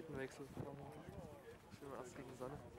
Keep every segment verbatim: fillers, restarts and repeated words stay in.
Seitenwechsel. Schön was gegen die Sonne.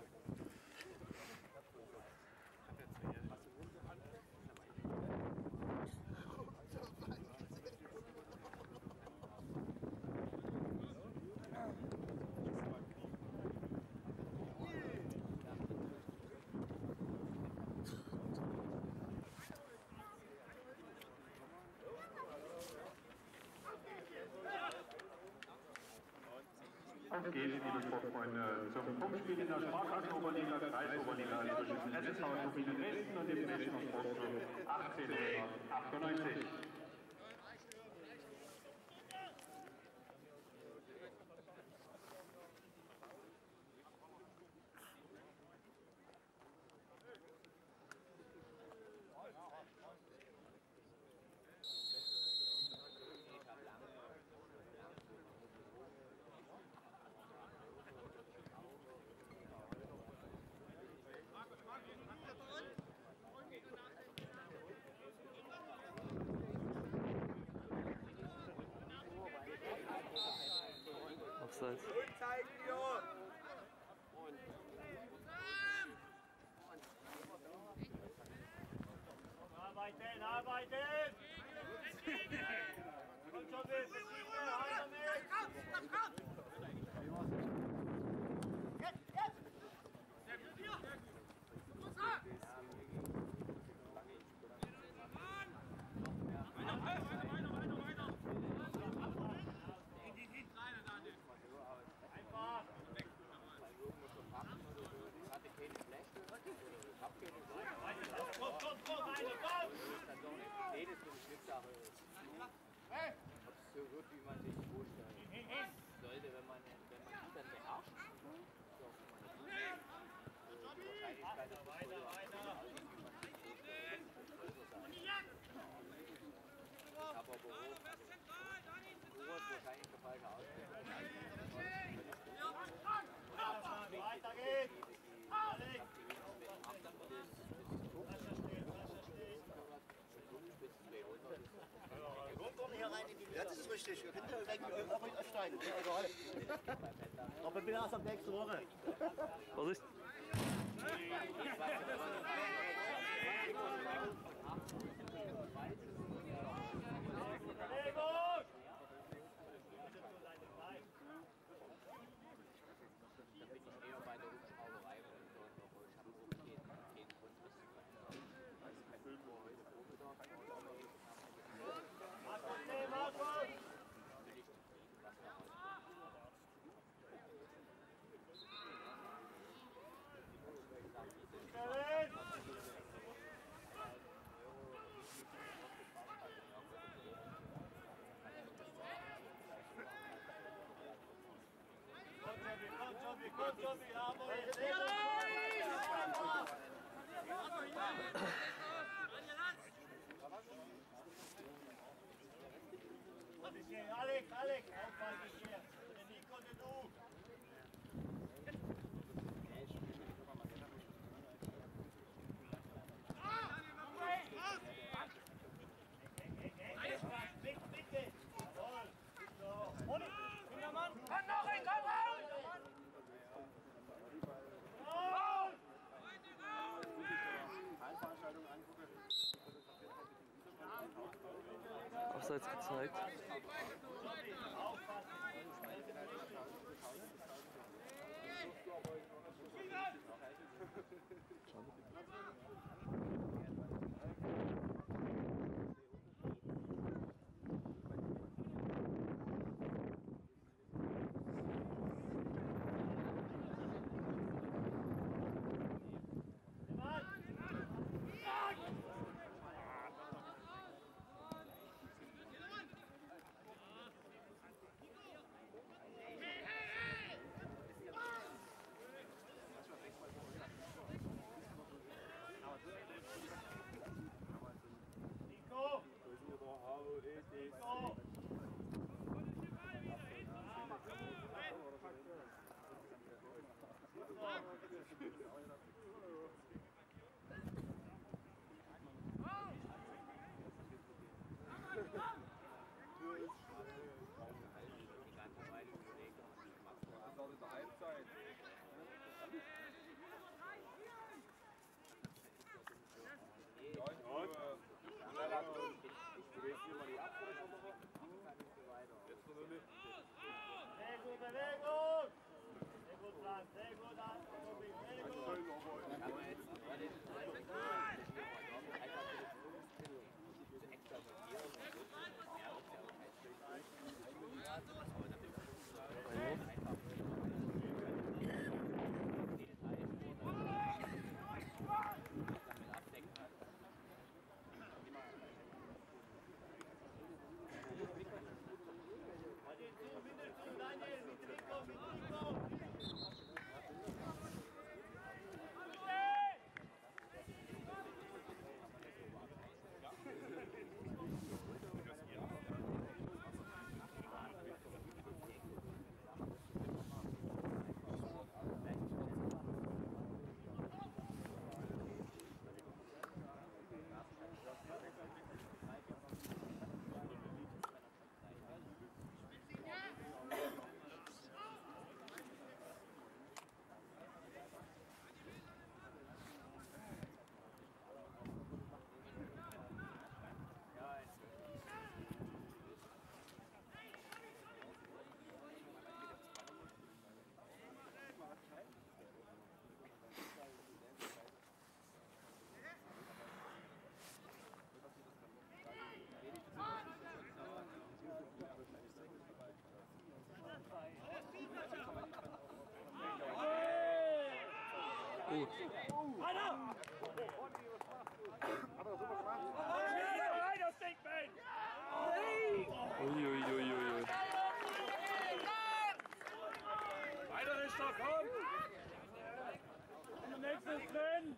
Auf geht's, liebe Sportfreunde, zum Punktspiel in der Sparkassenoberliga, Kreisoberliga zwischen S S V Turbine Dresden und dem Dresdner Sportclub achtzehnhundertachtundneunzig. Abseits. Arbeiten, arbeiten! Kommt schon mit! Einer mit! Komm, komm! Jetzt, jetzt! Weiter, weiter, weiter, weiter, weiter! Hin, hin, hin! Einfach! Hatte keine Fläche, ich hab keine Fläche. Komm, komm, komm, weiter, komm! Nee, das ist eine Schnittsache. Ob es so wird, wie man sich vorstellt. Sollte, wenn man, wenn man die dann beherrscht, die Wahrscheinlichkeit, dass das so aussieht, wie man sich vorstellt, ich habe aber Rot, Rot wahrscheinlich der falsche Ausdruck. Weiter geht's! Alex! Komm hier rein in die Mitte. Das ist richtig. Wir können direkt auch mit aufsteigen. Egal. Aber bitte erst ab nächste Woche. Vorsicht! Bewegung! Da bin ich eher bei der Hubschrauberei, weil dort noch ich habe auch keinen keinen Grundriss. Also kein Füllbohr heute Vormittag. Markus, nee, Markus! Bin ich zufrieden, was da rauskommt. Kevin! Komm, Jobi, komm, Jobi, komm, Jobi, haben wir jetzt. Alex, Alex, aufpassen hier. Der Nico und der Du. Bitte, bitte. Jawohl. So. Und, Kindermann. Komm noch hin, komm raus! Raus! Veranstaltung angucke. Abseits gezeigt. Nico! Nico! Die ganze Weile überlegt, was ich mache. Sehr gut, Bewegung! Sehr gut, Plan, sehr gut, sehr Gut. Uiuiuiui. Weiter Richter, komm! Nächstes drin!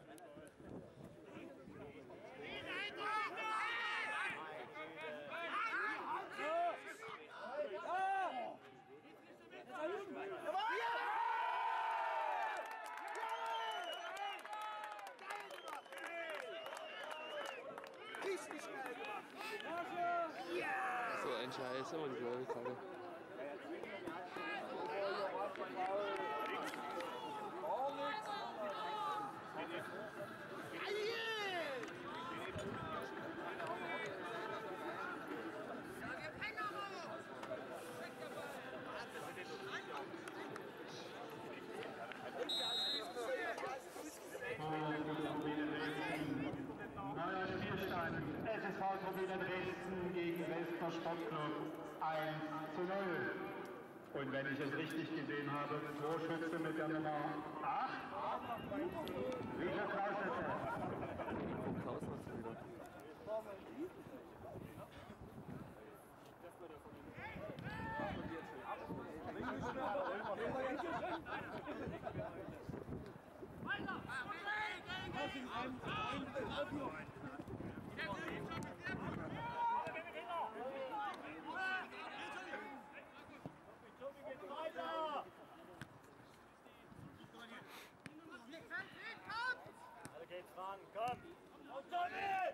So ein Scheiß, immer die selbe Kacke. Neuer Spielstand. S S V Turbine Dresden gegen Westner Sportclub eins zu null. Und wenn ich es richtig gesehen habe, Torschütze mit der Nummer acht. Richard Krausnitzer. Wo Klaus noch wieder? Weiter! Alle geht's ran, komm! Und Tommy!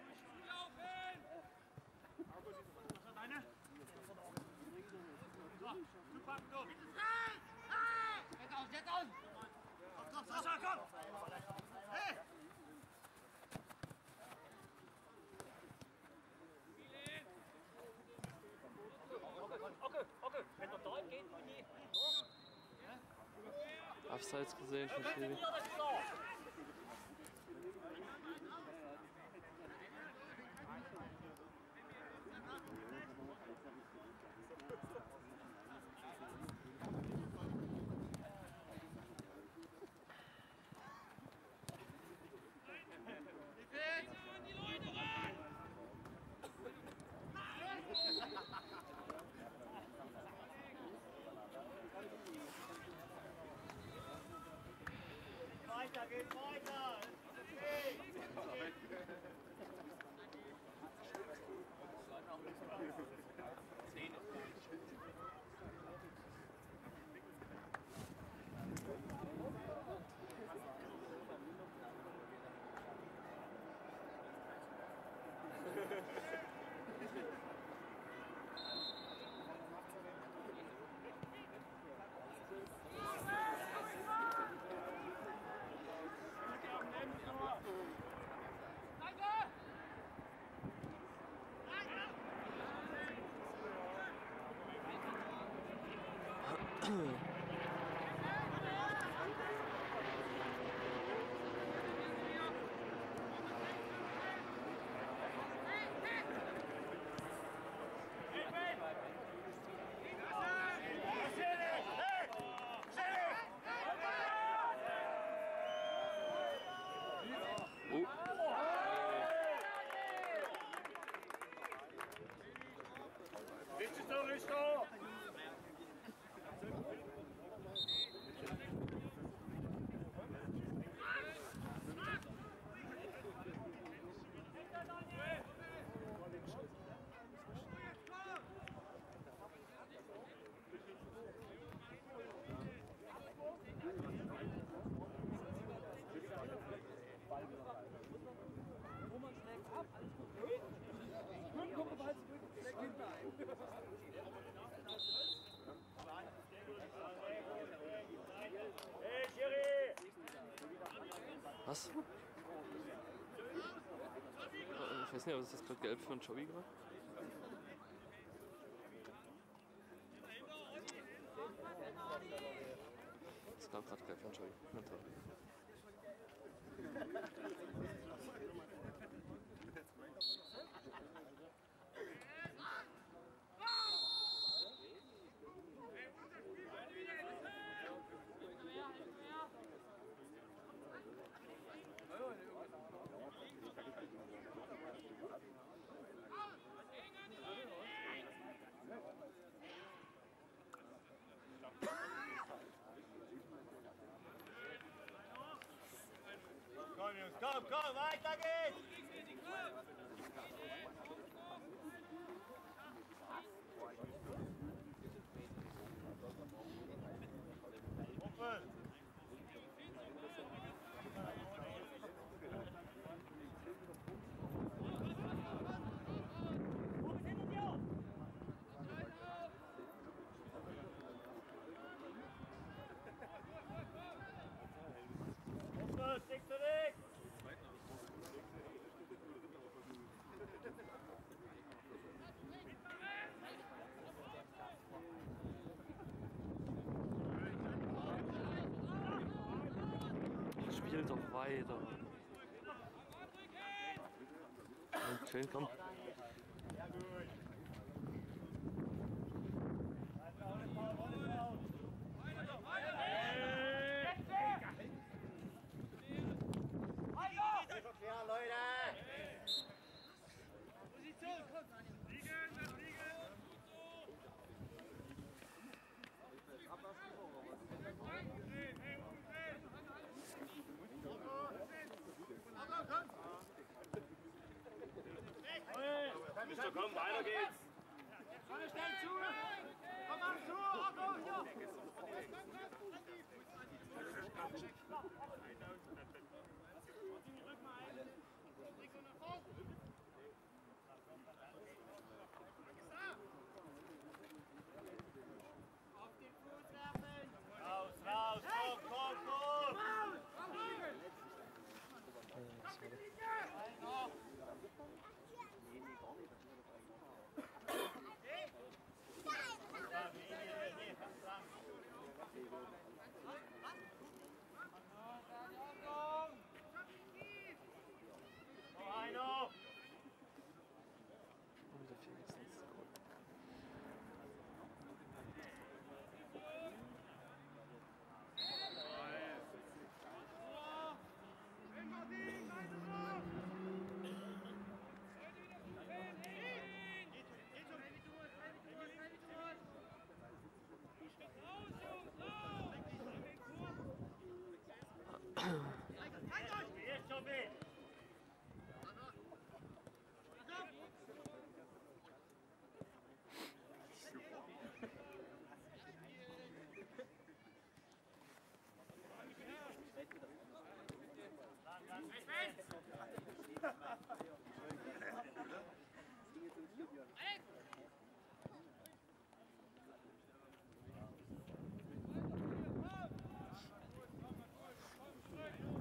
Jetzt aus! Komm, Sascha, komm! Hey! Okay, okay, wenn der da geht, bin ich. Abseits gesehen von Schiri. Weiter geht's weiter! Richter, Richter! Was? Ich weiß nicht, aber ist das gerade gelb für einen Joby gerade? Das gab gerade gelb für einen Joby. Na toll. Komm, Jungs, komm, komm, weiter geht's! Spiel doch weiter. Und schön, komm. Ja, Leute! Position, komm! Liegen, liegen! Mister, komm, weiter geht's! Sonne schnell zu! Komm mal zu! Otto, hier! Auf den Fuß werfen! Raus, raus, komm, komm, komm! Noch einer! Und der vier ist nicht so gut. Jetzt schon mit! Alex!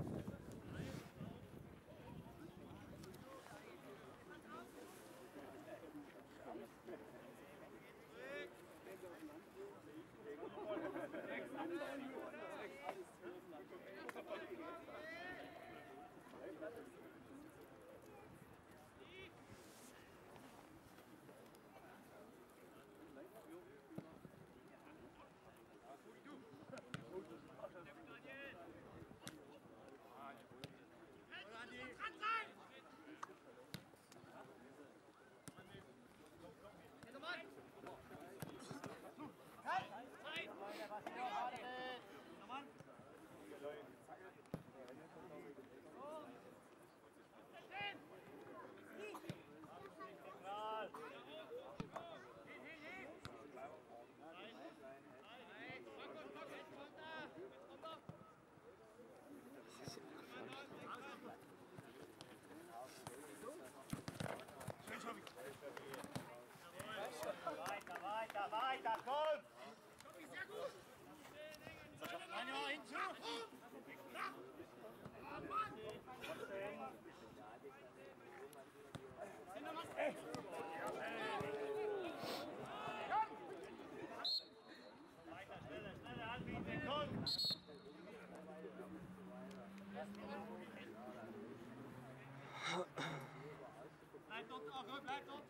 Bleib dort, Ache, bleib dort!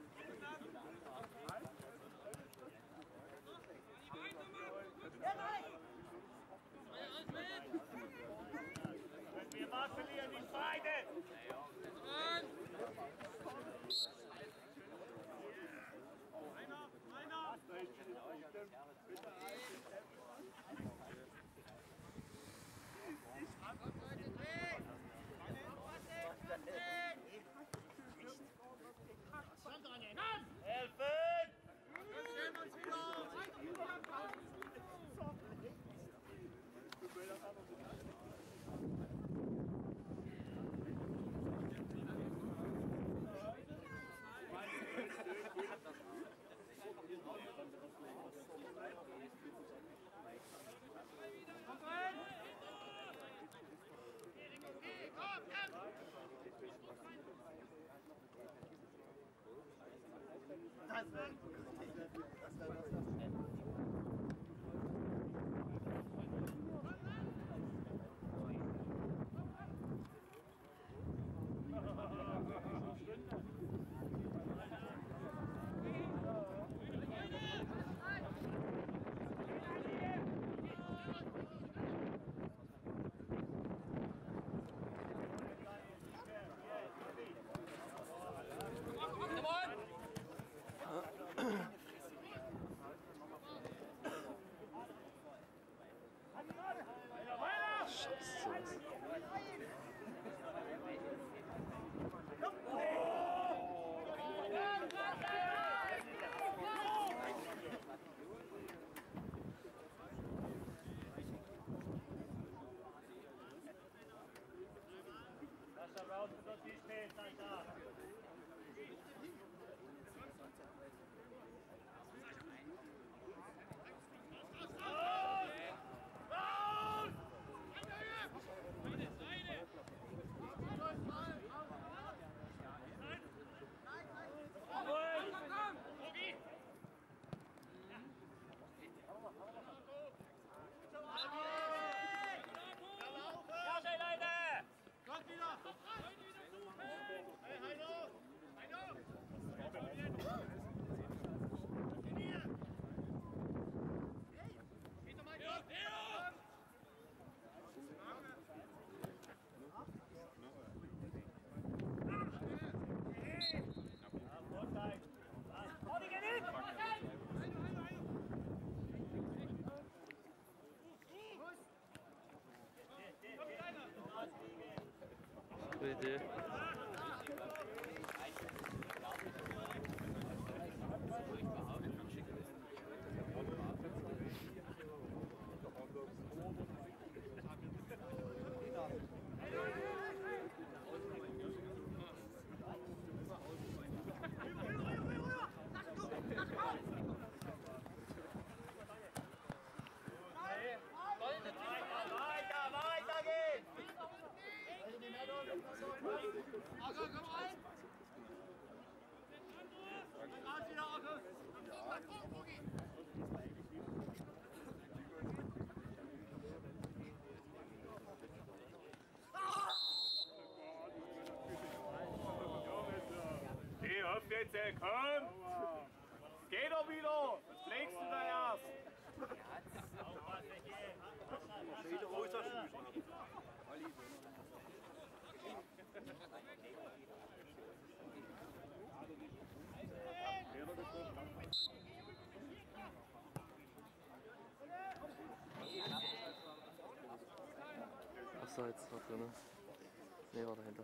Wir was verlieren, nicht beide! Einer, einer! Helfen! Sascha, brauchst du dort die stehen, Sascha? Gute Idee. Weiter, weiter geht's! Ache, komm rein! Raus wieder, Ache! Hey, hör jetzt, ey, komm! Geh doch wieder! Was pflegst du da erst? Achso, jetzt noch drin. Nee, war dahinter.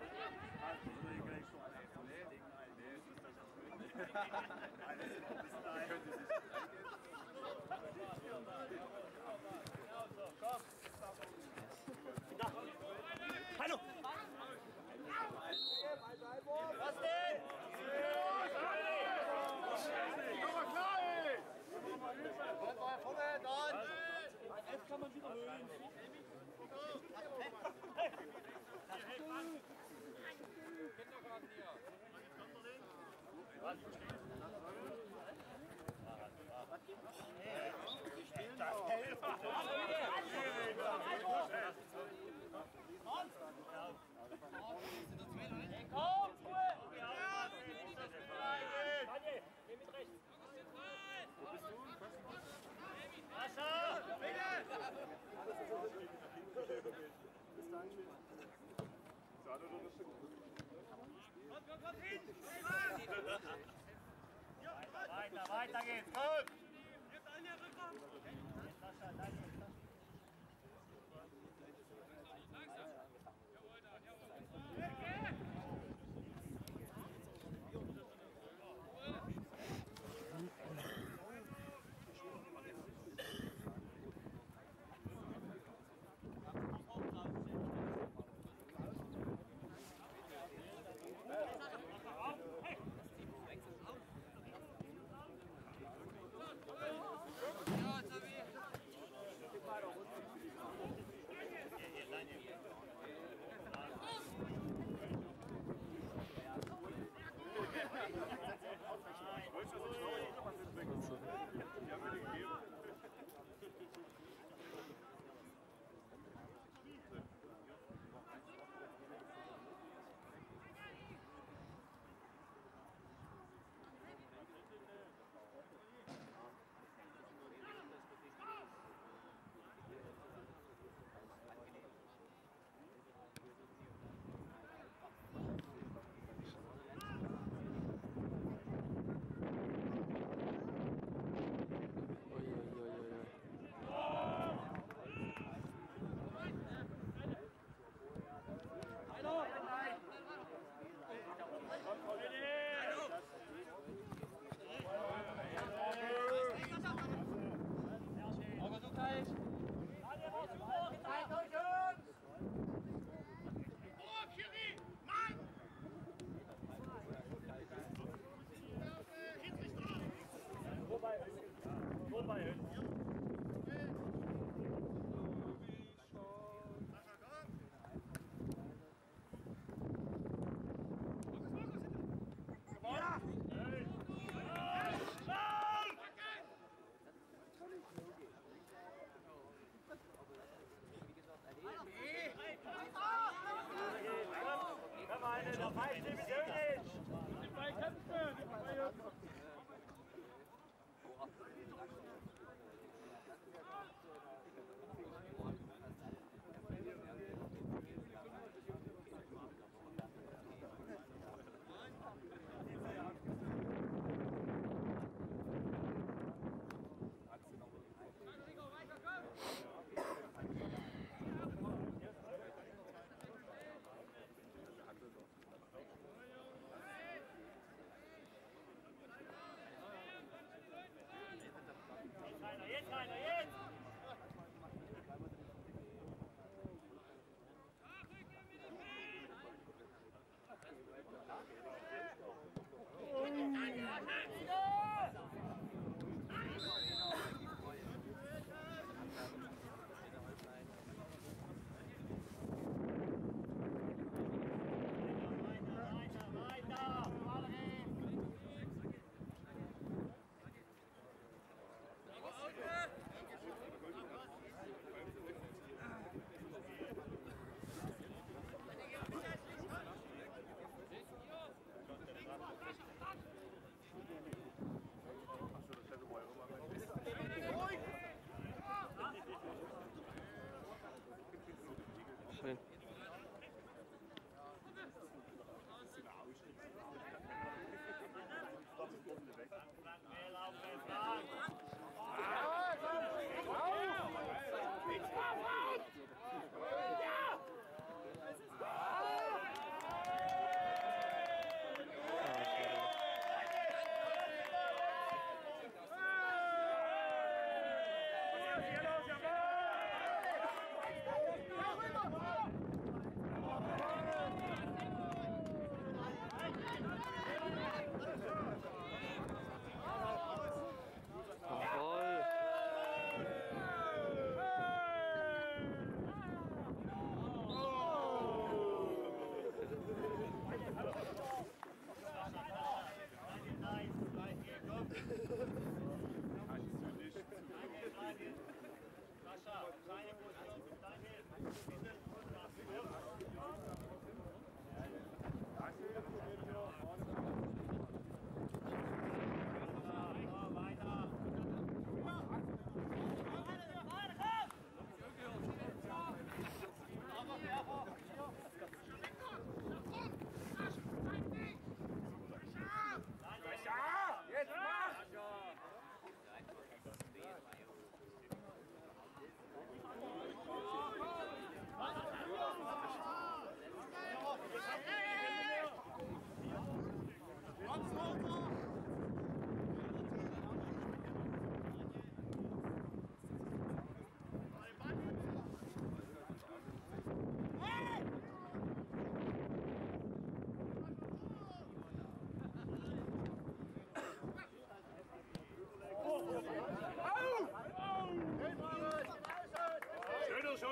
Alles Weiter, weiter geht's, komm! Schön.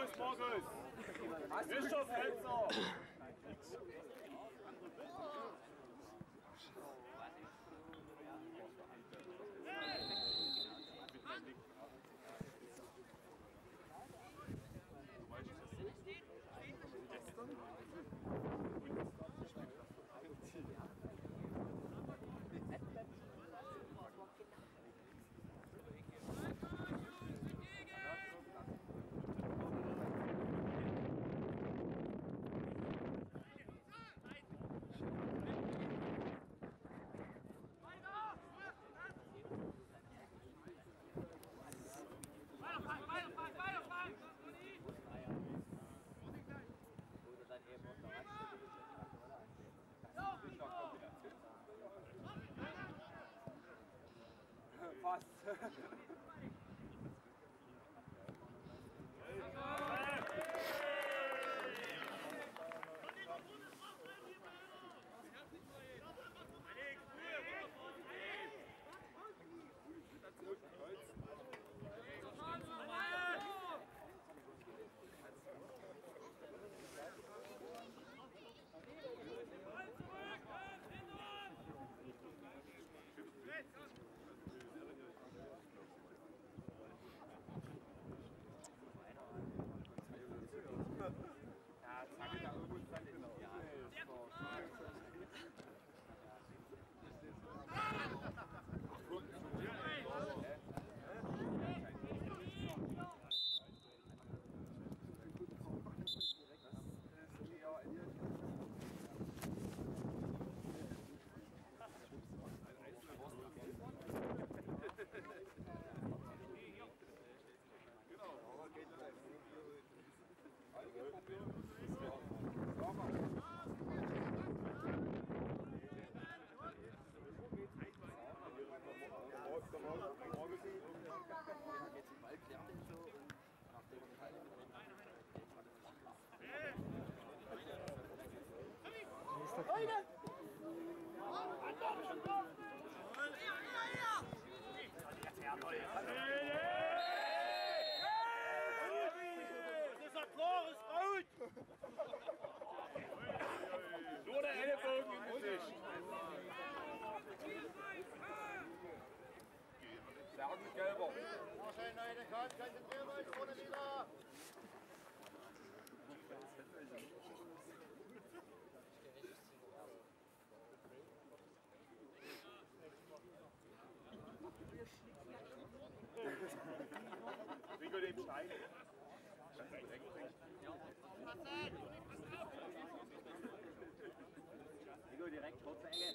Los, Markus! Bischof, Hälzer! Fast. Nur der Ellenbogen im Gesicht. Sergeant Gelber. Vorstellen, Leute, kommt, konzentrieren wir uns vorne wieder. Winkel dem Stein. Nico, direkt kurze Ecke.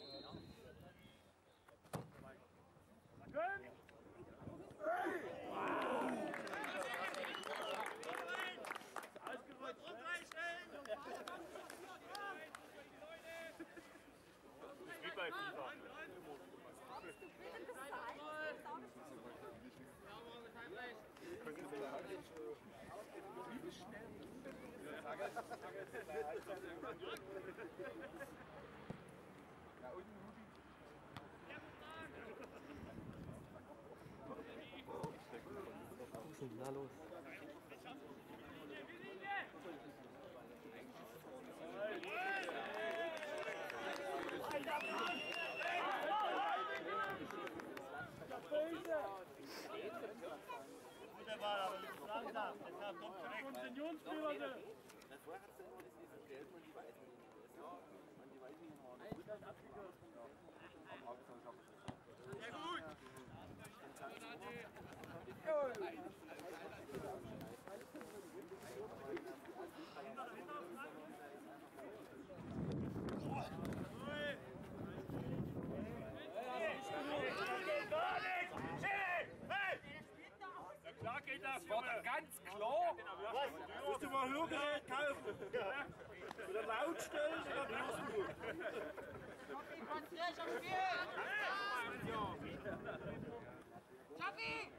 Wie bei FIFA. Was ist denn da los? Guter Ball, aber nicht langsam. Deshalb kommt direkt. Unionsspieler sind. Vorher hat es immer dieses Gelb und die Weißen. Und die Weißen in Horn. Ja gut. Klar geht das, War da ganz klar. Was? Musst du mal Hörgerät kaufen? Ja. Oder laut stellen, dann hörst du. Konzentrier dich aufs Spiel! Schaffi!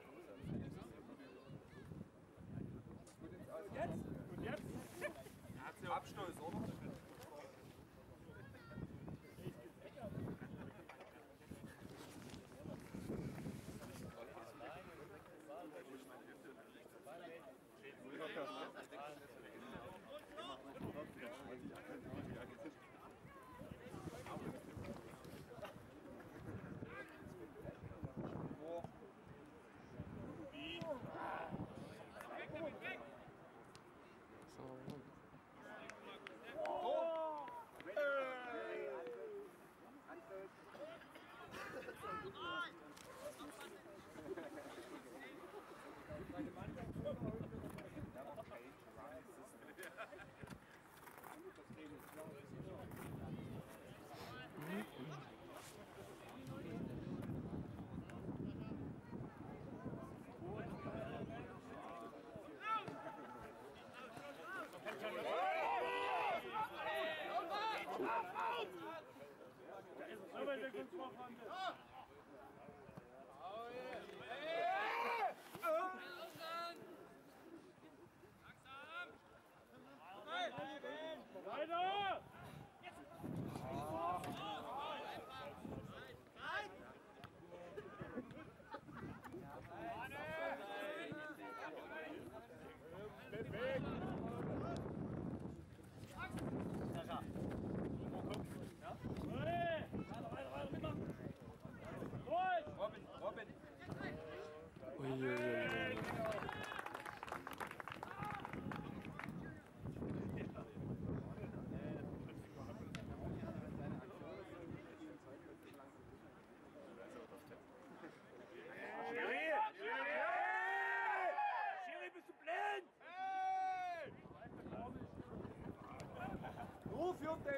Und jetzt? Abstoß, oder? Ja.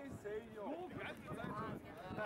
Senior. Die ganze Zeit schon.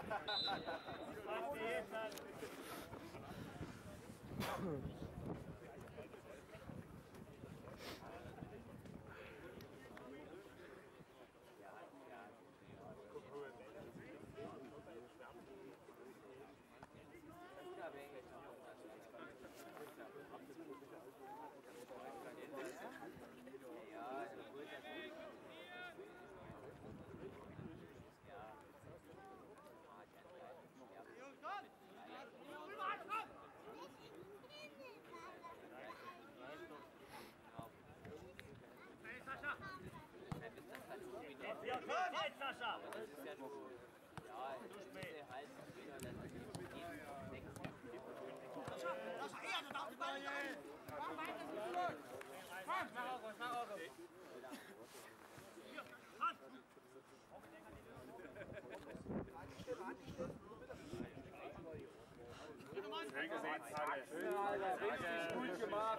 Schön gesehen, Tage. Schön, Alter. Richtig gut gemacht.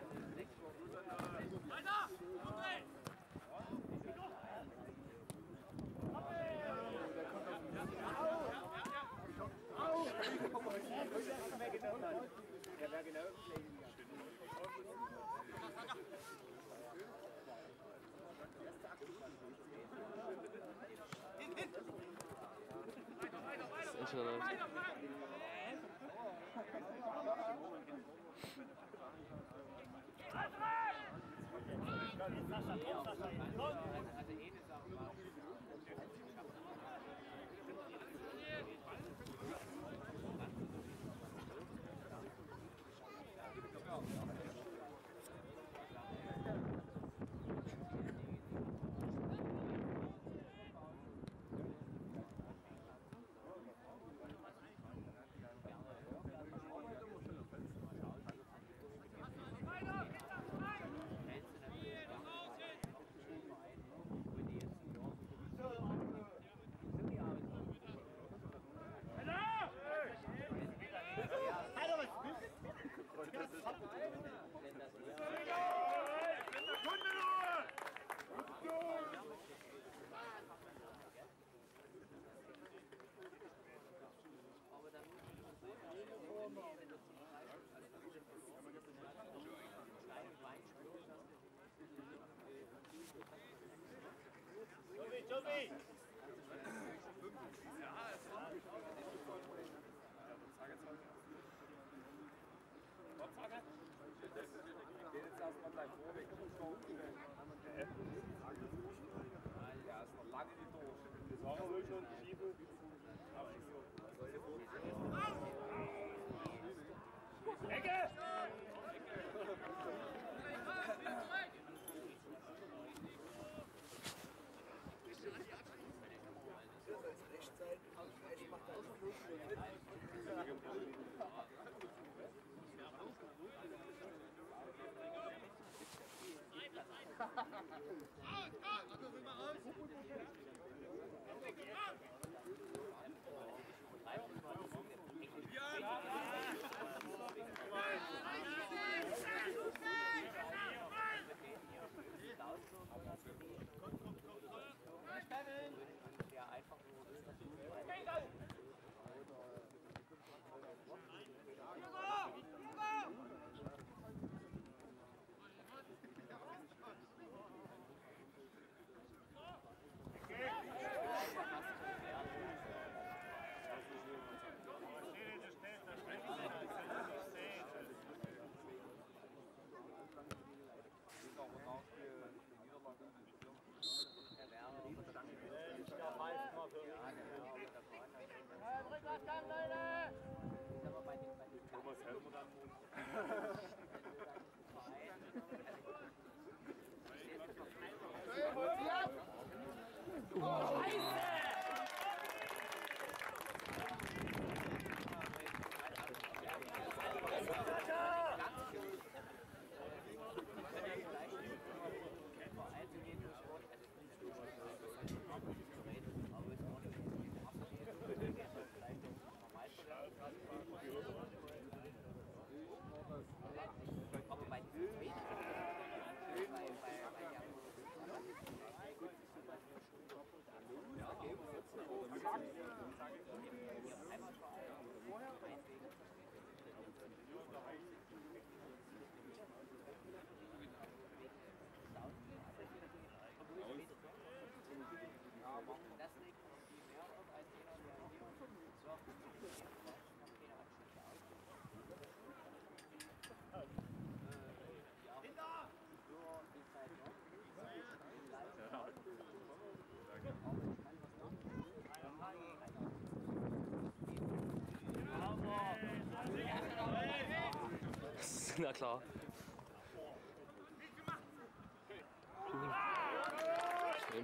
Weiter! Umdrehen! Ja, wer genau Ist schon leicht. Tobi! Ja, ist noch lange nicht durch. Das war noch wirklich schon schiebe. Ecke! Thomas Helmut an. Na klar. Schön.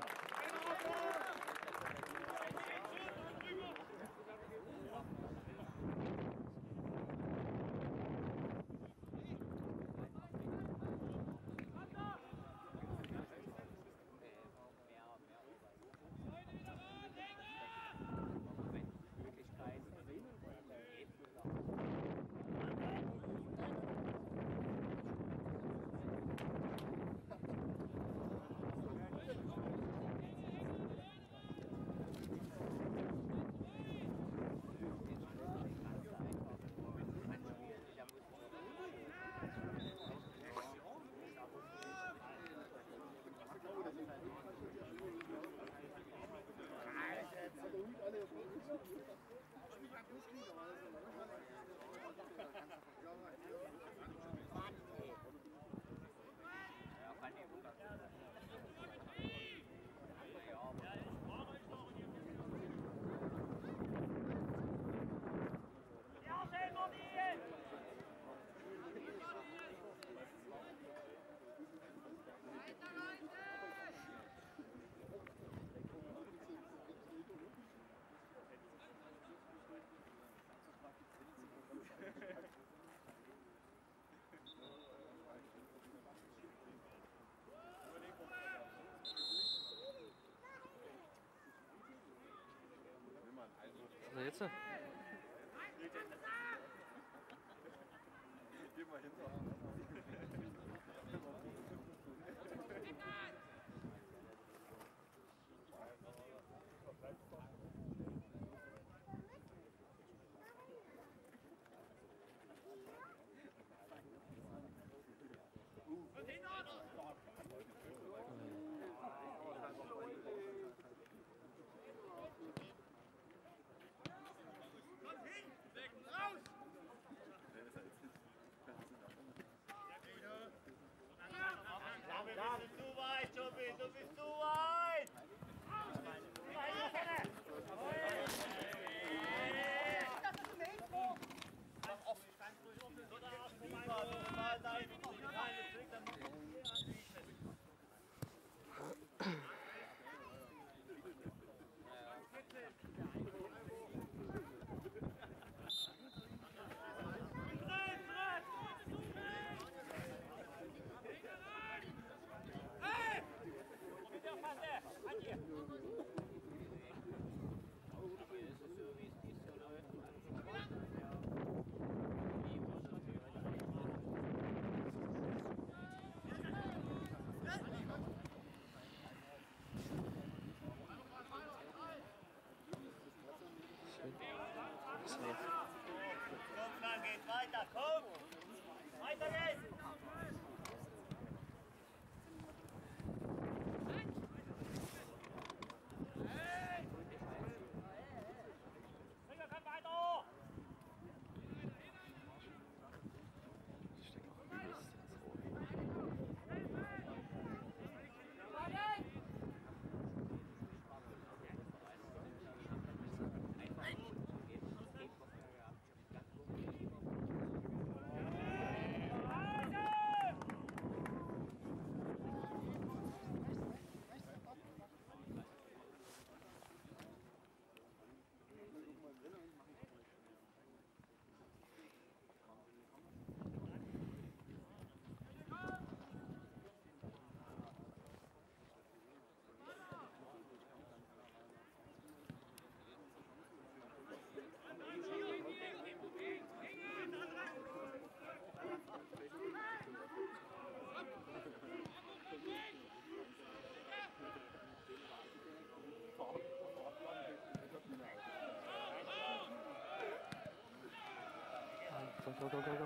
Was ist jetzt? Geh mal hinter. Du bist zu weit, Tobi, du bist zu weit! Komm, dann geht's weiter, komm! Weiter geht's! Finger kann weiter! Go, go, go, go, go.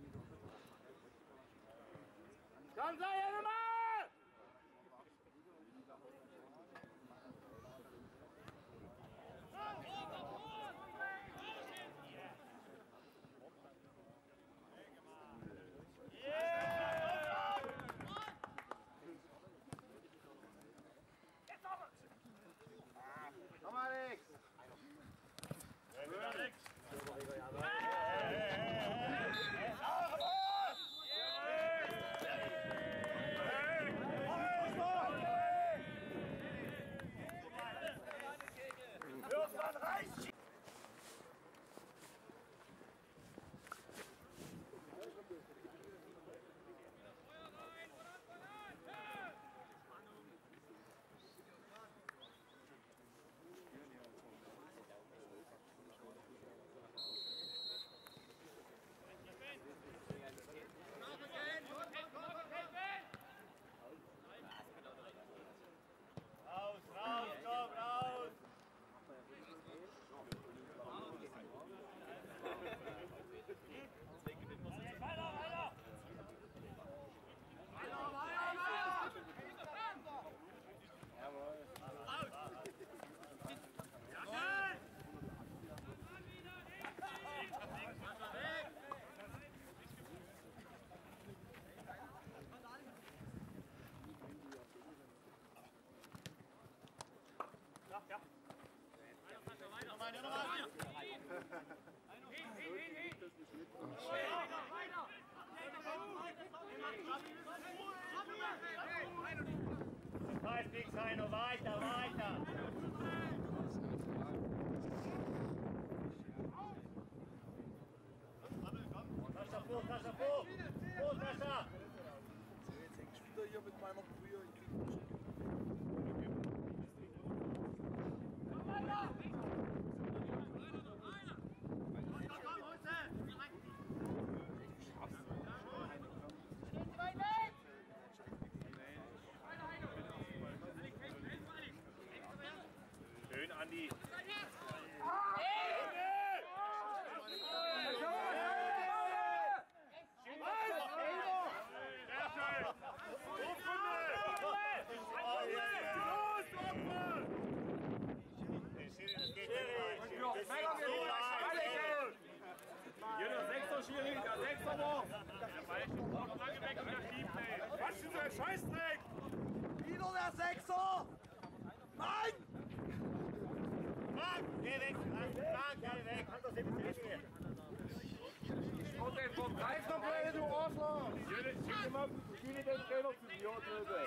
Komm, sei mal! Heißt nichts, Heino, weiter, weiter. Tascha vor, Tascha vor. Vor, Tascha. Jetzt häng ich wieder hier mit meiner Brühe. Schön, Andi. Jeder Sechser, Schiri, der Sechser noch. Der Ball steht noch lange weg und der schiebt nicht. Was ist denn so ein Scheißdreck? Wieder der Sechser! Nein! Frank, geh weg! Frank, geh weg! Hand aus dem Zähne! Und den vom Kreis noch blöde, du Arschloch! Schick immer viele den Trainer zu dir, blöde.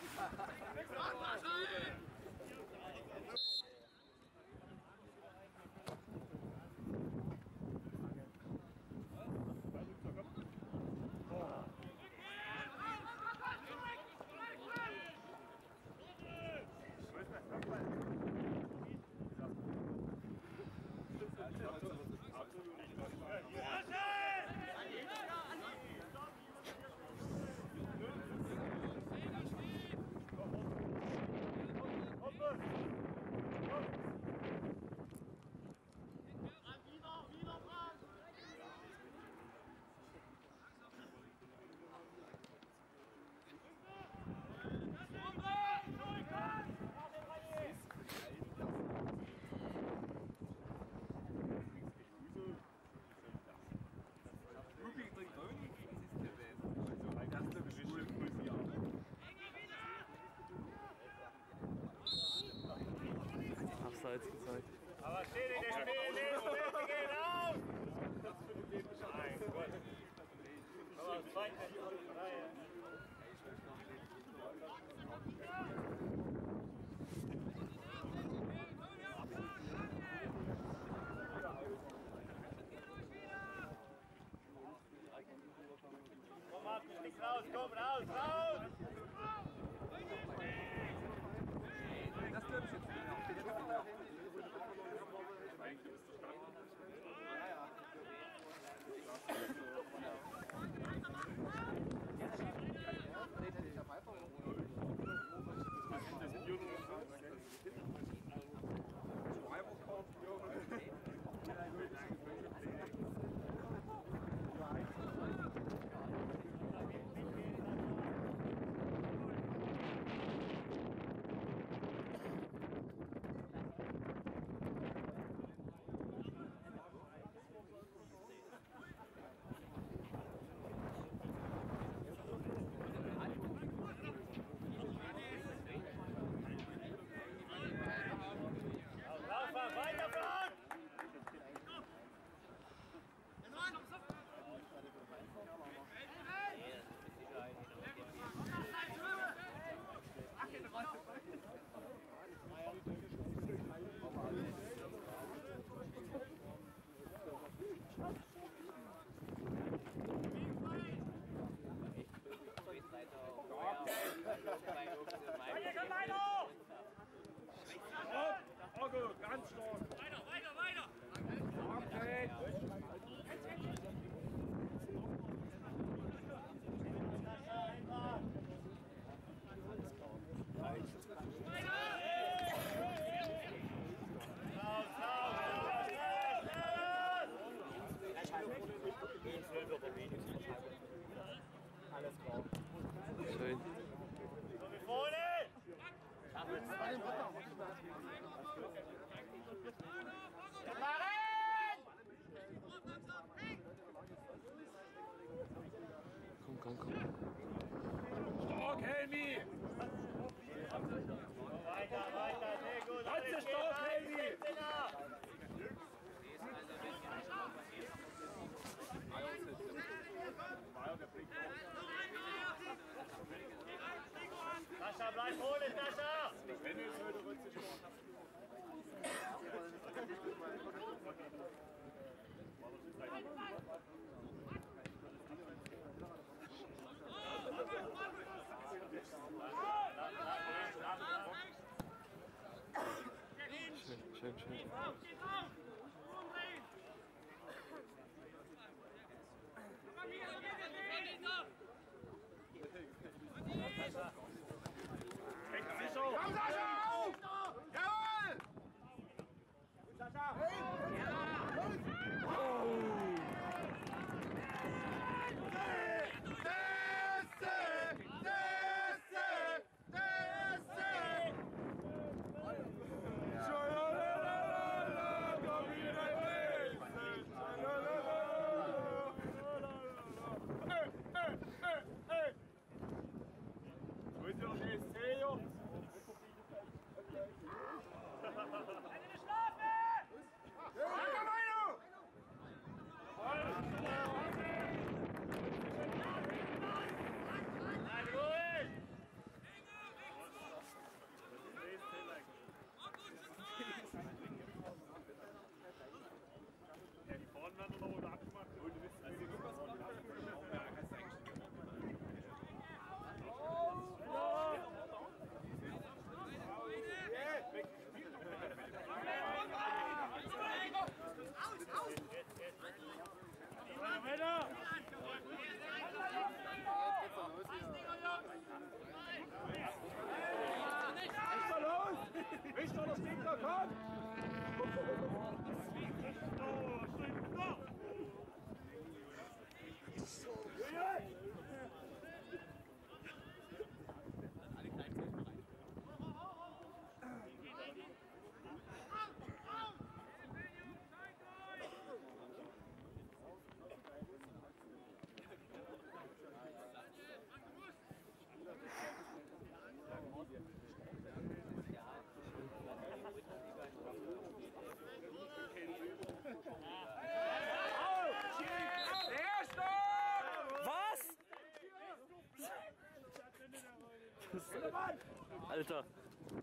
Abseits gezeigt. Aber steht in der Spiel, Nächste geht auf! Mein Gott. Aber zweite Reihe. Komm ab, nicht raus, komm raus, raus! Das glaube ich jetzt nicht. Ganz stark. Weiter, weiter, weiter. Okay. Alles klar. Schön. Vorne! Komm, komm, komm. Stark, Helmi! Weiter, weiter, sehr gut. Ganz stark! Ball holen, Sascha! Schön, schön, schön. Komm, Sascha, auf! Jawohl! Sascha! Richter, das Gegner kommt! Alter.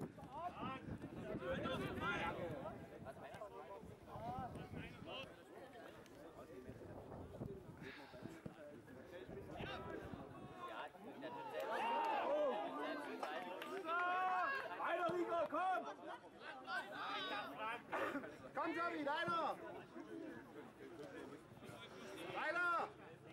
Einer, Rico, komm! Komm, Javi, deiner! Deiner!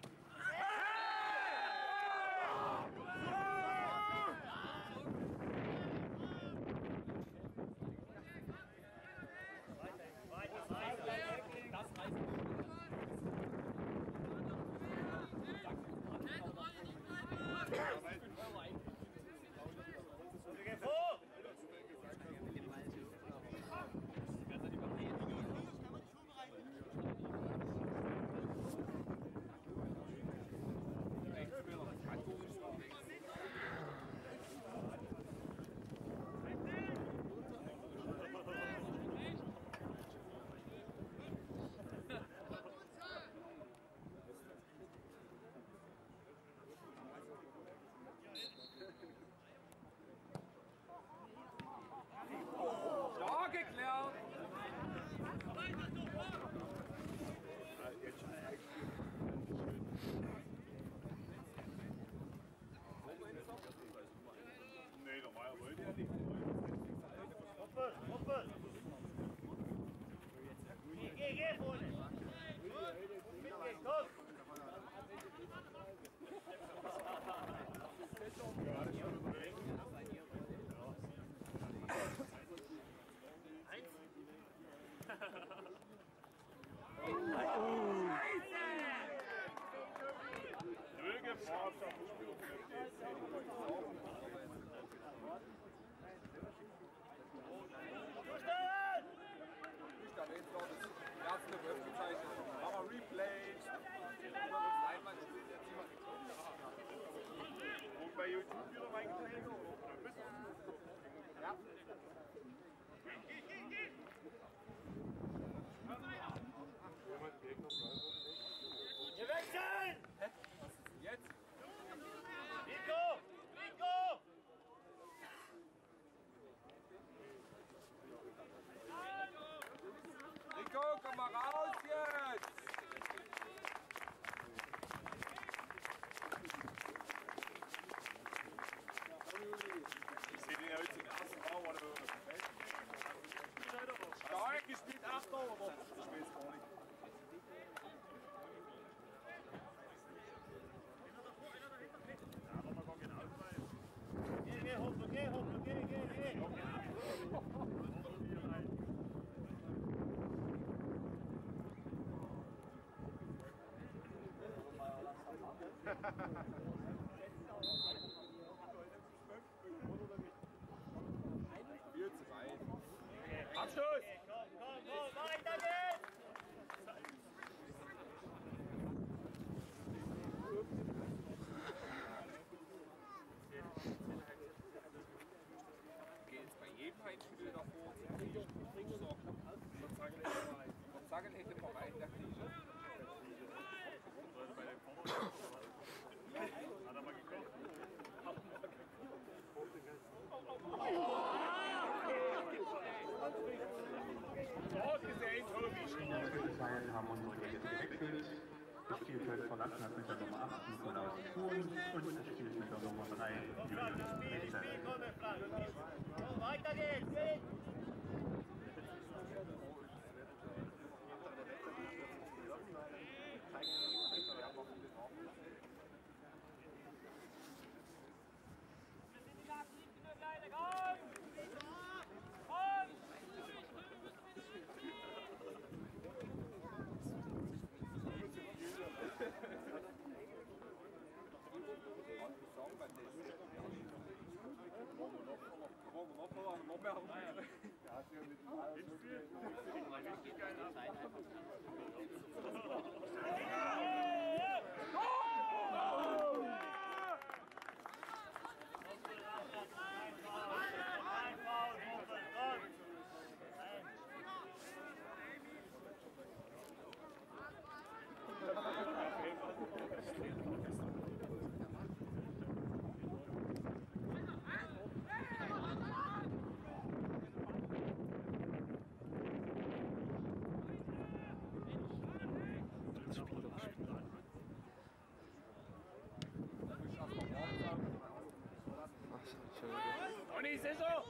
Stark geklärt! Nee, normal wollte er nicht. Hoppe, hoppe! Geh, geh, geh vorne! Mitgehen, komm! Und bei YouTube wieder reingetreten. Ja. Wir wechseln! Jetzt? Nico! Nico! Heimspiel davor. Sozusagen hätte man rein, der Krieger. Bei den Vorder- Hat er mal gekocht? So gesehen, Tobi. In der Zwischenzeit haben unsere Gäste gewechselt. Das Spielfeld verlassen hat mit der Nummer acht Nikolaus Thun und es spielt mit der Nummer drei Julius Metzel. Weiter geht's! Und ich sehe so!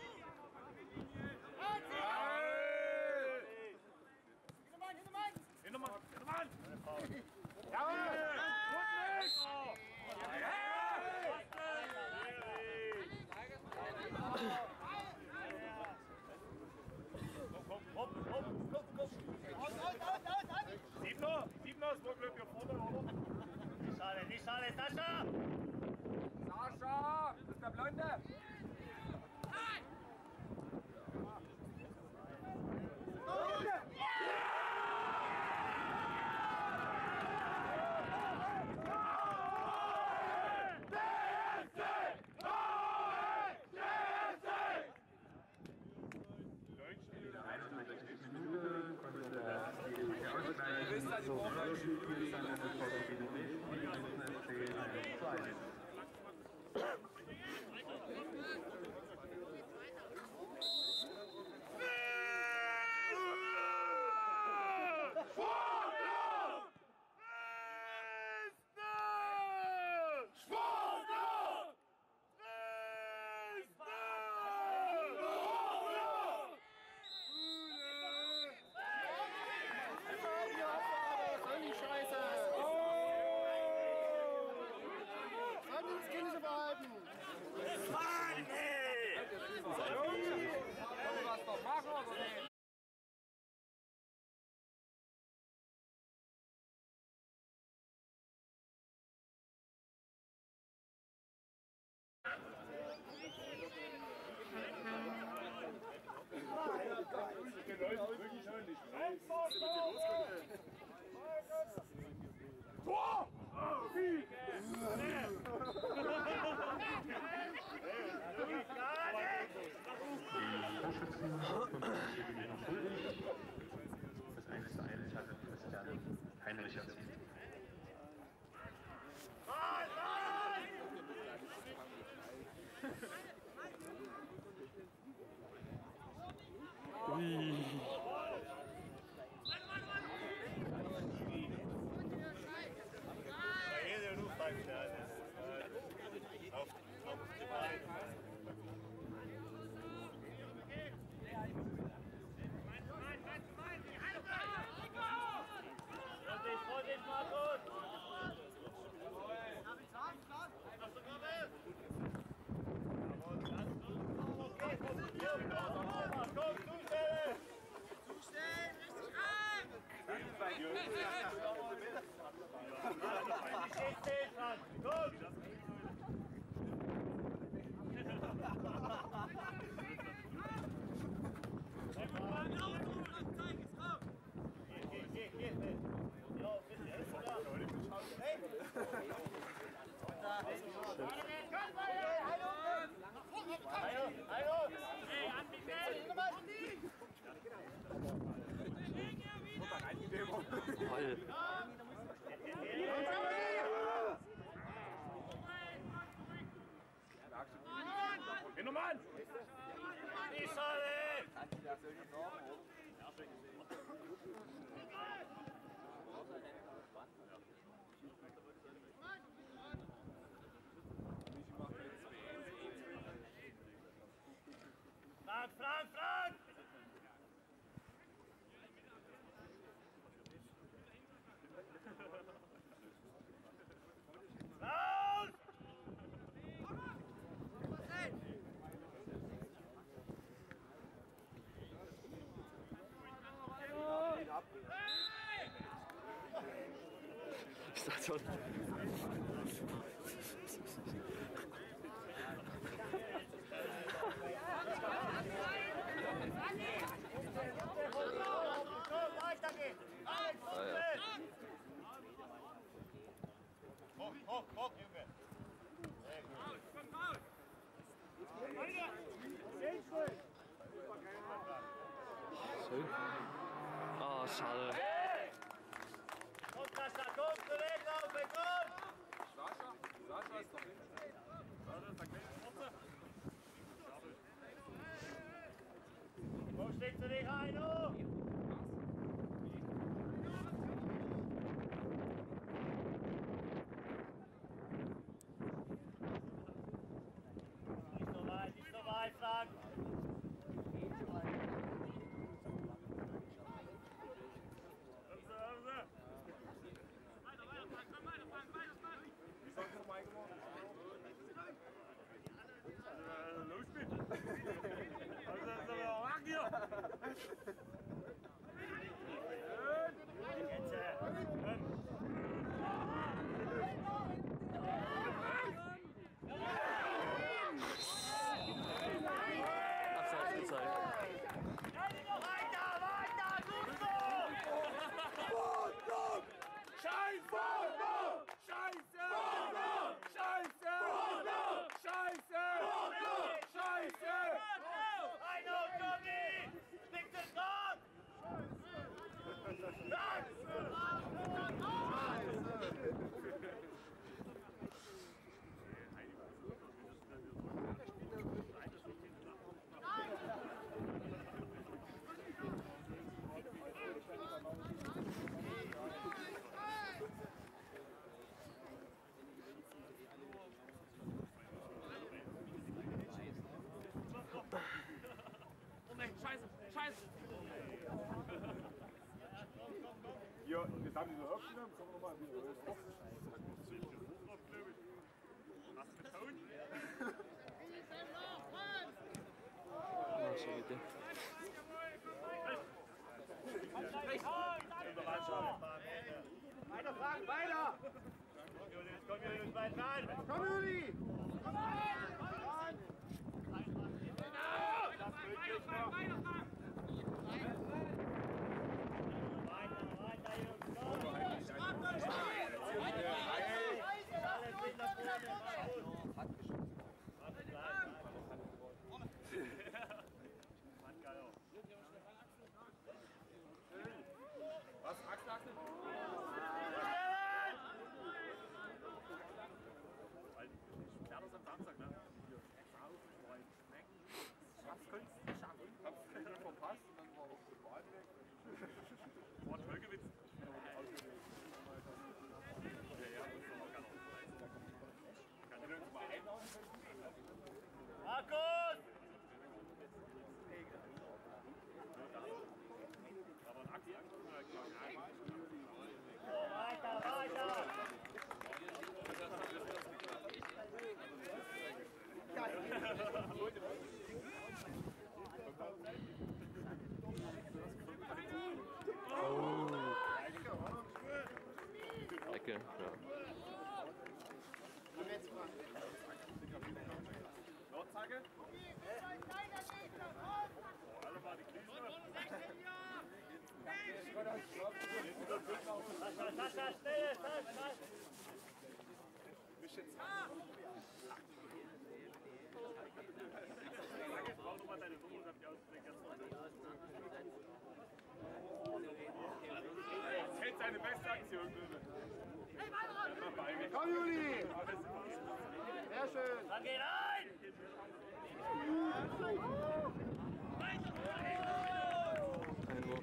Hintermann! Hintermann! Jawohl! Siebener! Siebener ist wohl Glück hier vorne, oder? Nicht schade, nicht schade, Sascha! Sascha! Das ist der Blonde! Tor! Die Torschützen von der Gewinner schuldig. Das eins zu eins hat Christian Heinrich erzielt. Hey, Voll. Hin und Mann! Frank, Frank, Frank! Raus! Ich sag schon. Weitergehen! Ah, ja. Hoch, hoch, hoch, Junge! Schön. Ah, schade. Komm, Sascha, komm, zurück, laufen, komm! Sascha? Sascha ist doch hinten. Wo steht zu dir rein, oh? Nicht so weit, nicht so weit, Frank! Abseits gezeigt. Weiter, weiter, gut so! Scheiße! Scheiße! Scheiße! Scheiße! Scheiße! Einer, Tommy! Bitte dran! Moment, scheiße, scheiße! Ja, jetzt haben die so aufgenommen, kommen wir nochmal wieder. Ah, schöne Idee. Weiter, Frank, weiter! Komm, Julius, weit rein! Komm, Juli! Komm rein! Was? Axel, Axel? Das am Samstag, ne? Was könntest du schaffen? Hab's wieder verpasst und dann war auch die Bahn weg. Boah, Völkewitz. Ja, ja, das ist auch ganz gut. Kann ich nirgends mal einlaufen? Markus! Aber ein Axel angucken, ja, klar. So, weiter, weiter! Ecke, ja. Nordzacke? Alle mal die Krise. Sascha, Sascha, schnell, Sascha! Ich brauche nochmal deine Nummer, das hab ich ausgekriegt. jetzt seine beste Aktion, bitte. Komm, Juli! Sehr schön! Dann geht ein! Einwurf.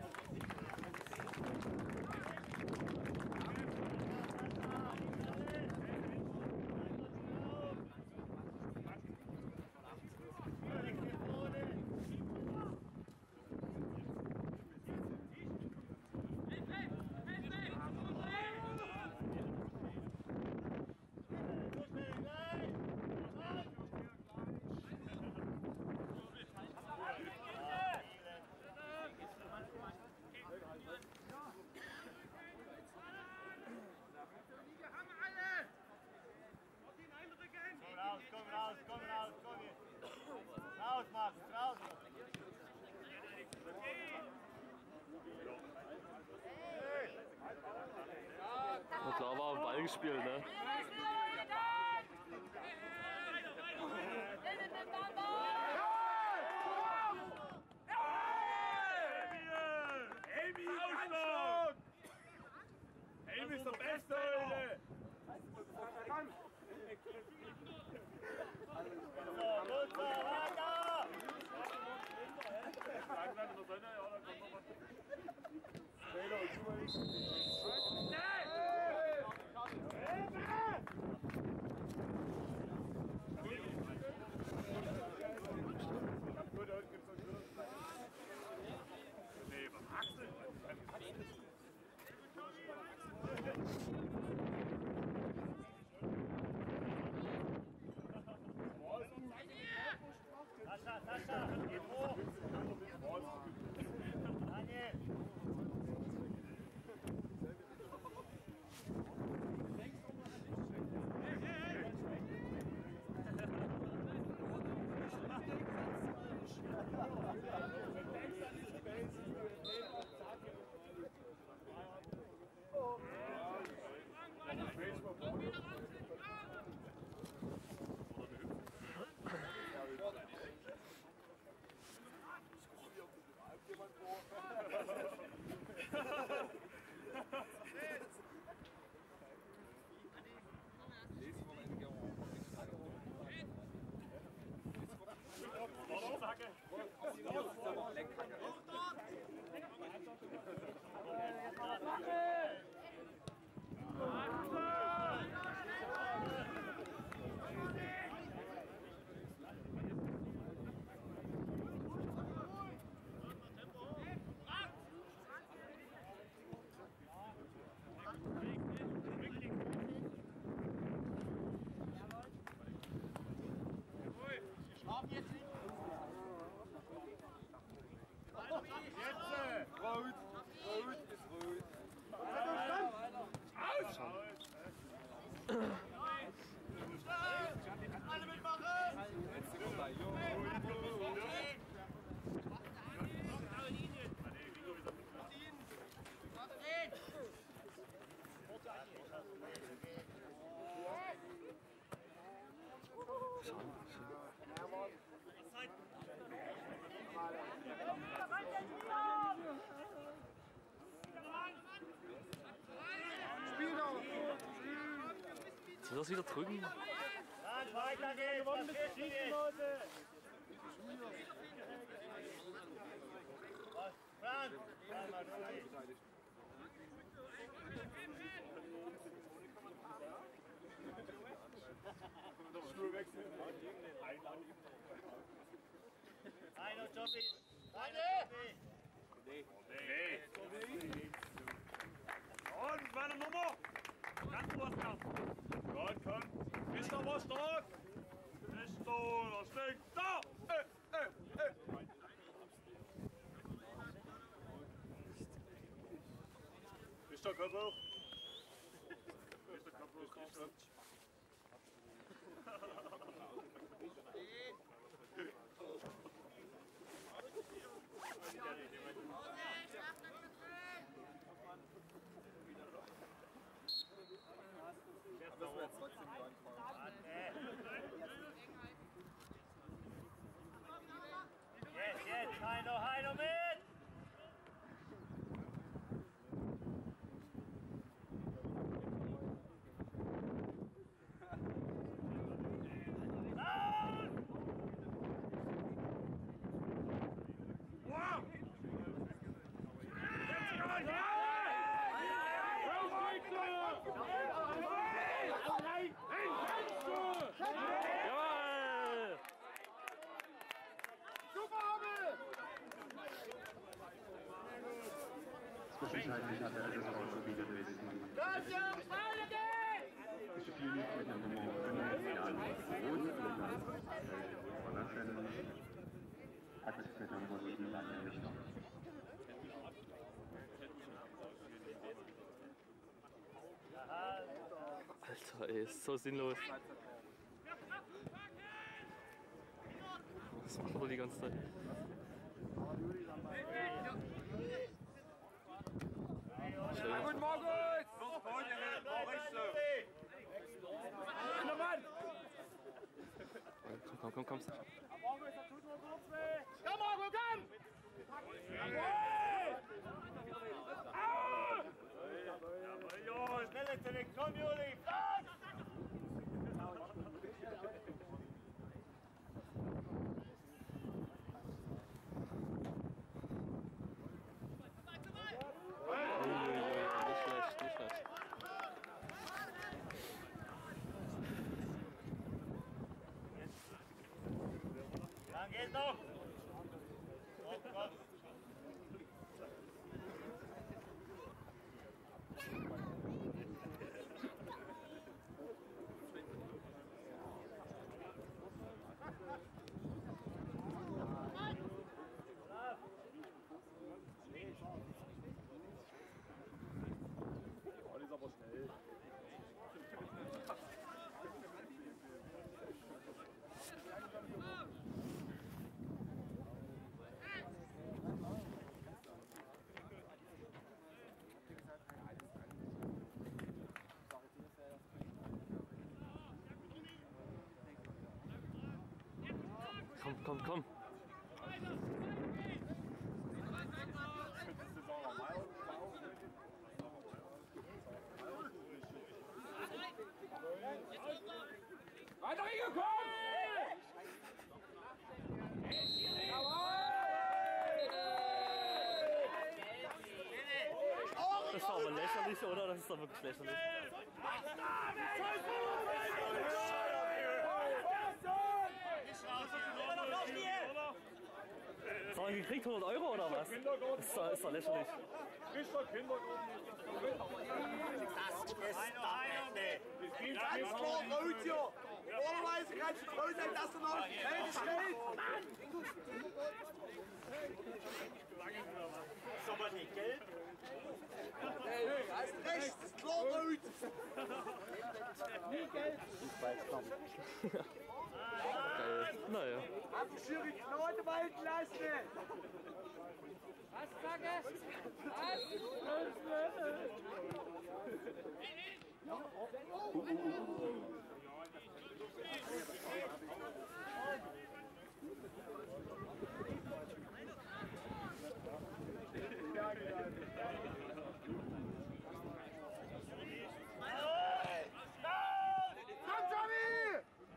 Und klar war ein Ballspiel, ne? Amy, Ausschlag! Amy ist der Beste heute! Sascha, Sascha, geht hoch! Daniel! Soll das wieder drücken? Dann weiter geht's, was fehlt dir? Was? Franz! Einmal durch. Einer Jobbi! Einer Jobbi! Und meine Nummer! Ganz was noch! Komm, komm! Ist da was stark? Ist da, da steckt da! Äh, äh, äh! Ist der Kopf hoch? Ist der Kopf hoch? Ist der Jetzt, jetzt, Heino, Heino mit! Zwischenzeitlich hat der S S V Turbine Dresden gespielt mit der Nummer fünf, Jan Roth, von der Stelle hat es mit der Nummer sieben an der Richtung. Alter, ey, ist so sinnlos. Was machen wir die ganze Zeit? Schön. Guten Morgen! Komm, komm, komm, komm. Komm, Marco, komm! Schneller zurück, komm Juli! Nicht schlecht, nicht schlecht. Dann geht's noch! Komm, komm! Oh, die ist aber schnell. Komm, komm, komm. Weiter hingekommen! Das war aber lächerlich, oder? Das ist doch wirklich lächerlich. Was haben wir gekriegt? hundert Euro oder was? Das ist doch, ist doch lächerlich. Frischer Kindergarten ist das Das ist doch Ende! Ganz klar rot hier! Normalerweise kannst du froh sein, dass du noch ein Feld stellst! Ist aber nicht gelb! Hey, du hast recht, das ist klar rot! Nie gelb! Geil. Naja. Hab die Schiri Knote walten lassen! Was, Zacke? Komm, Tommy!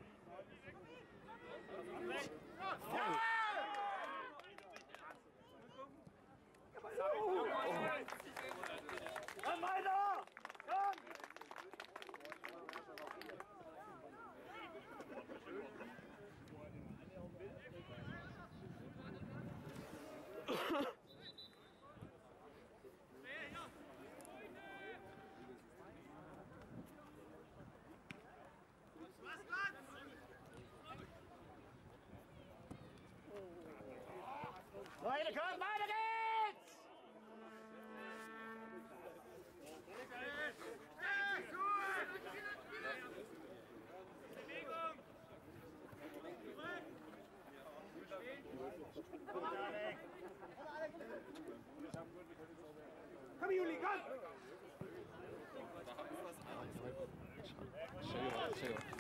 Komm weiter! Komm! Leute, komm, weiter geht's! Komm, Juli, komm! Schön gemacht, schön gemacht.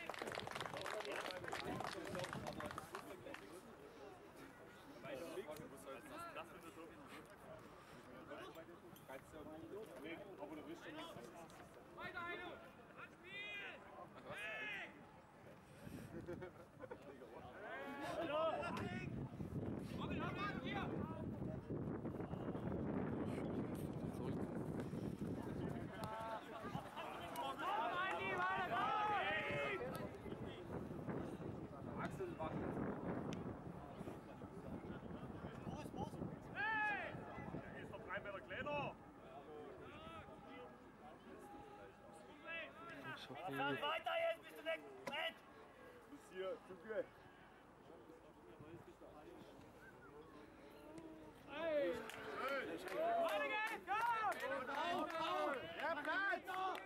Axel war Der ist doch drei Meter kleiner. Dann weiter jetzt, bist du weg! Red! Bis hier, zu dir. Hey! Vorne geht's! Go! Ja, Platz!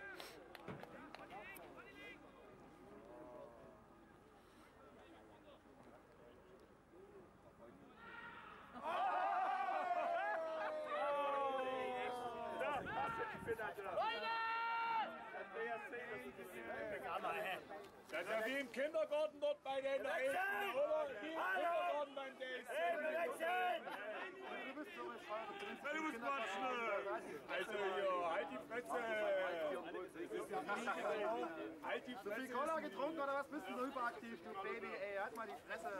Das ist ja wie im Kindergarten dort bei den Eltern, oder? Wie im Kindergarten beim D S C. Du musst quatschen! Also, ja, halt die Fresse! Halt die Zu viel Fresse! Cola getrunken oder was? Bist du so hyperaktiv, du Baby? Ey, halt mal die Fresse!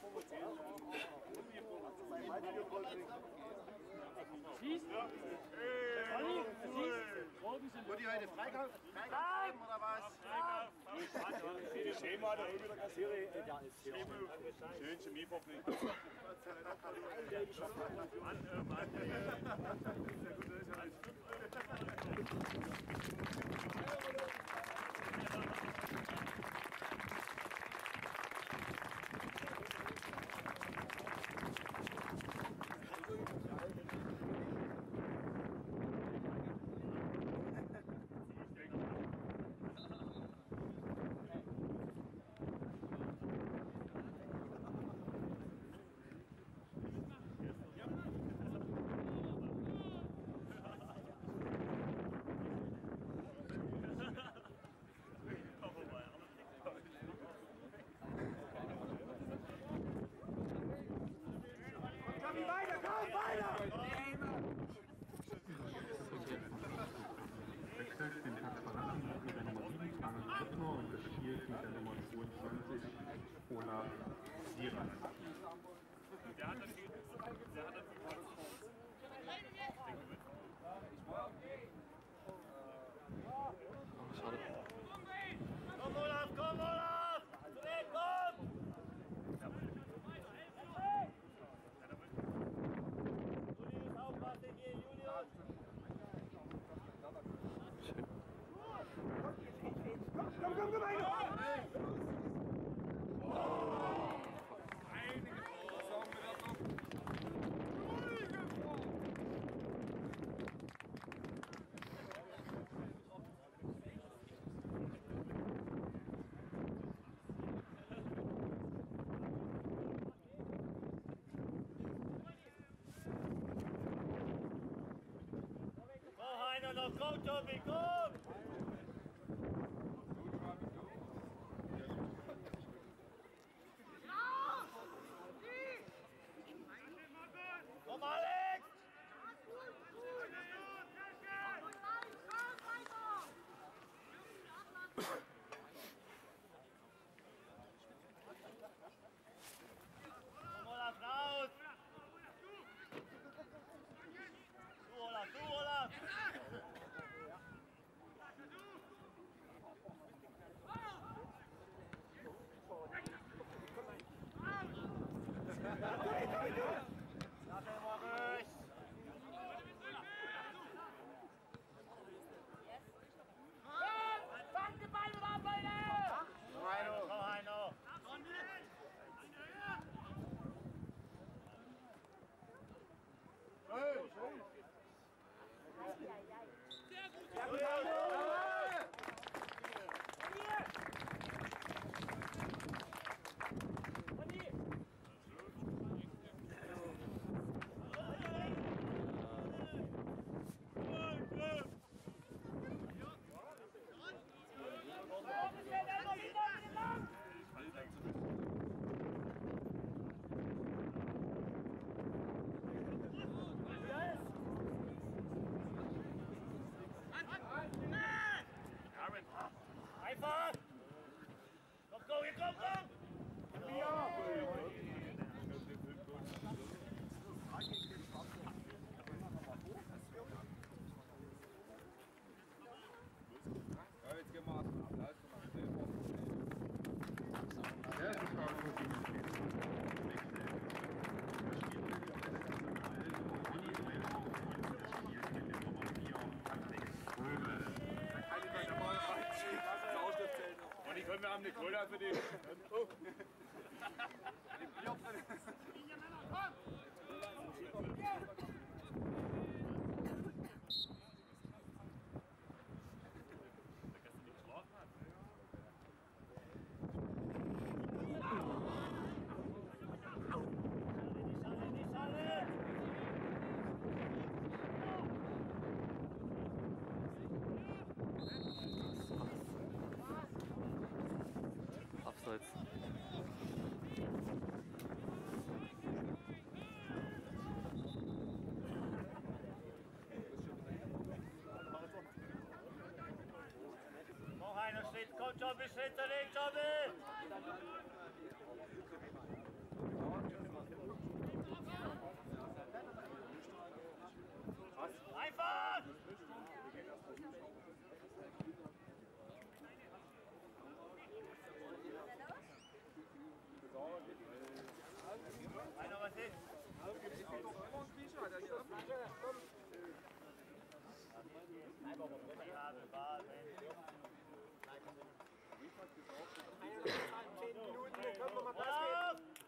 Siehst du? Olli, siehst du? Wurde die heute Freigabe gegeben oder was? Die Schema, der wieder Kassierer. Schön Chemiefabrik. Mann, Mann. Wechselt den Platz verlassen mit der Nummer sieben, Frank Rittner, und gespielt mit der Nummer zweiundzwanzig, Olaf Sieran. Der hat das viel. Der hat das viel. Schade. Komm Olaf, komm Olaf! Zurück, komm! Julius, aufpassen hier, Julius! Komm, komm, komm, Gemeinde! Komm, Heiner, noch komm, Tommy, komm! Komm, Alex! Komm, Olaf, raus! Du, Olaf, du, Olaf! haben eine Cola für dich. Oh. Abseits. Noch einer steht, komm Jobby, Schritt zurück, Jobby! Einfach! Einer was hin? zehn Minuten, dann können wir mal Gas geben.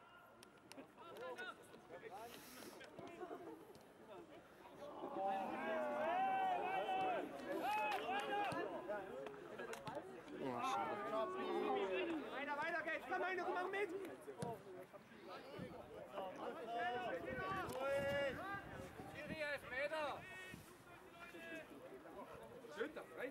Oh, schade. Weiter, weiter geht's. Komm, einer, mach mit. Schiri, elf Meter. Schön, das reicht.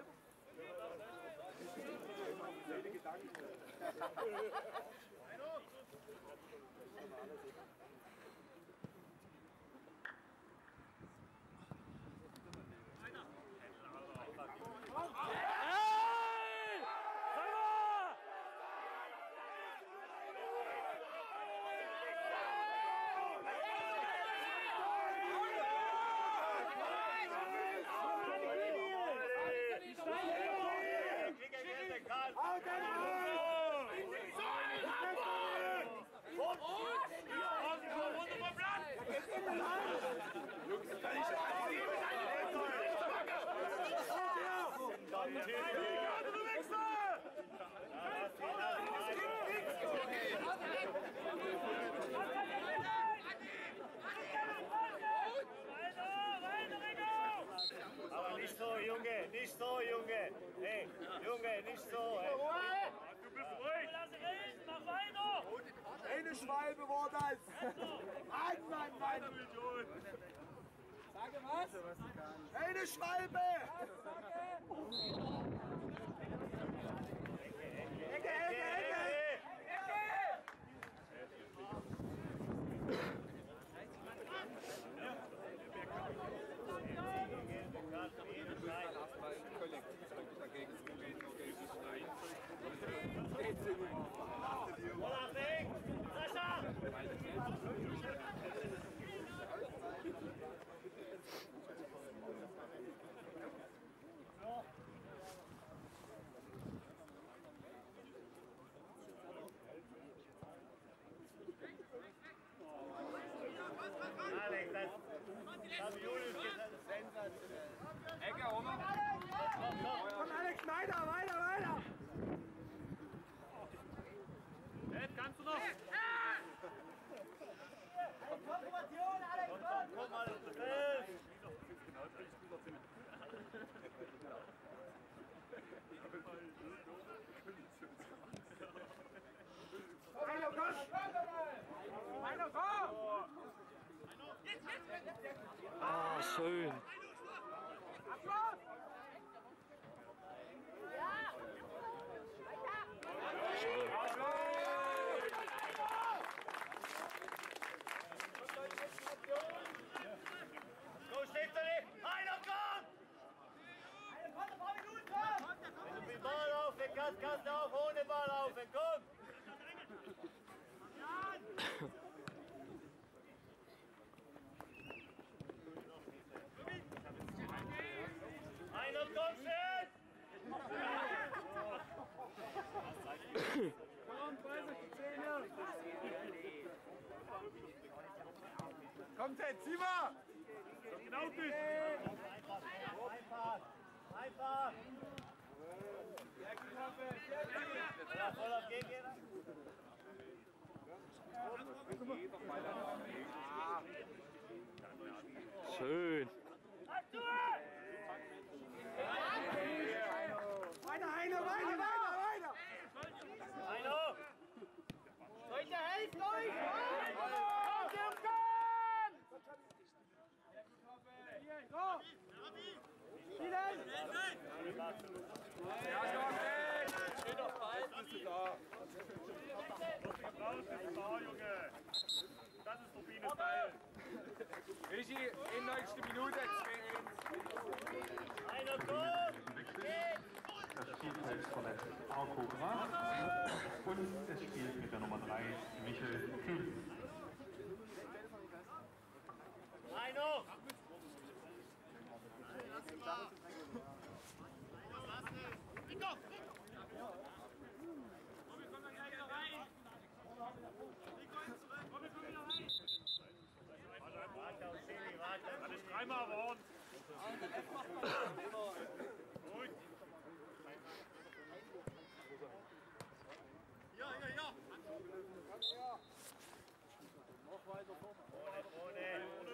Aber nicht so, Junge, nicht so, Junge. Hey, Junge, nicht so. Hey. Du bist ruhig. Lass reden, mach weiter! Eine Schwalbe war das. Mann, Mann, Mann. Sage was? Eine Schwalbe. Ecke, Ecke, Ecke. Alex, das, das Julius gesagt, sensationell. Ecke, Oma. Komm, Alex, weiter, weiter, weiter. Ed, kannst du noch? Konfirmation, Alex, komm! Komm mal, elf! Einer, komm! Einer, komm! Ah, schön. Abschluss! So steht er nicht! Einer kommt! Wenn du mit Ball laufen kannst, kannst du auch ohne Ball laufen. Komm! Einer kommt schnell! Komm, Weiße, die Zähne! Kommt jetzt, zieh mal! Genau dich. Einfach! Einfach! Ja, voll auf Gegner. Schön. Weiter, Heino, weiter, weiter, weiter! Heino! Leute, helft euch! So! Vielen! Ja, Joachim! Steht auf Ball, bist du da. Was du gebraucht bist, da, Junge. Das ist Rubines Teil. Regie, in nächste Minute, zwei eins. Heino, komm! Das Spielfeld verlässt Arco Graf und es spielt mit der Nummer drei Michel Kühn. Heino! Das ist dreimal geworden. Gut. Ja, ja, ja! Noch weiter vorne. Vorne,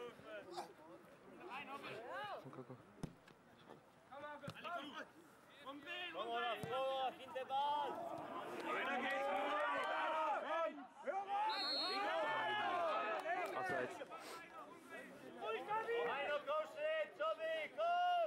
Komm, komm, komm. komm, Olaf, vor, hinter Ball! Einer geht. Abseits. Heino, komm schnell, Tommy, komm!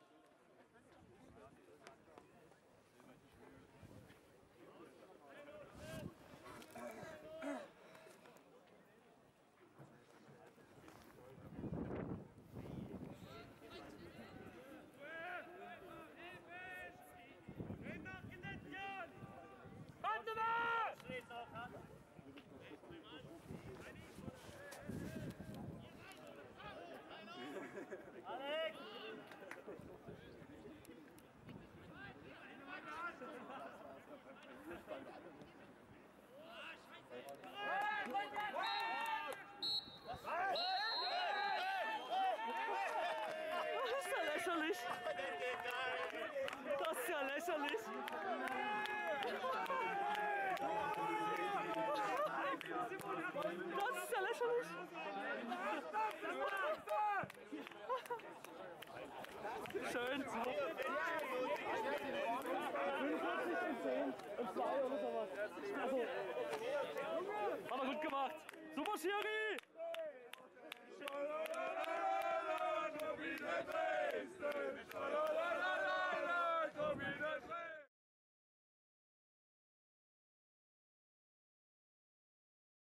Steht noch, ha? Alex! Das ist ja lächerlich. Das ist ja lächerlich. Das ist ja lächerlich. Schön. fünfundvierzig und zehn und zwei oder sowas. Also, hat er gut gemacht. Super, Schiri!